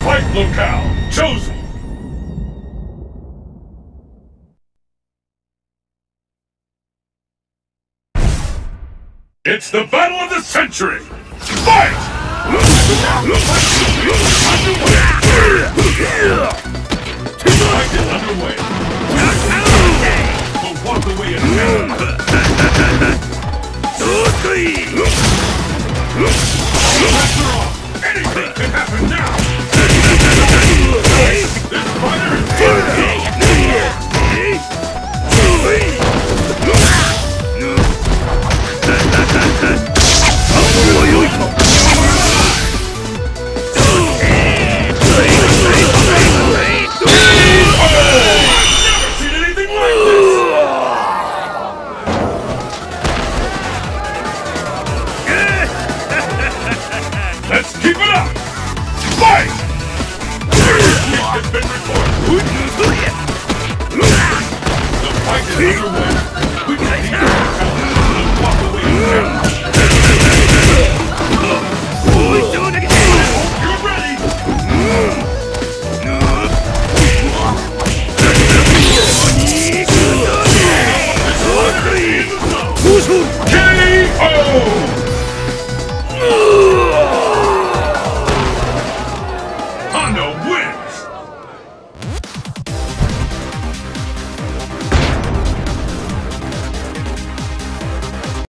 Fight locale chosen! It's the battle of the century! Fight! Fight is underway! But walk away in Pressure off! Anything can happen now! This fighter is Let's keep it up! Fight! Has been reported. The fight is underway. We can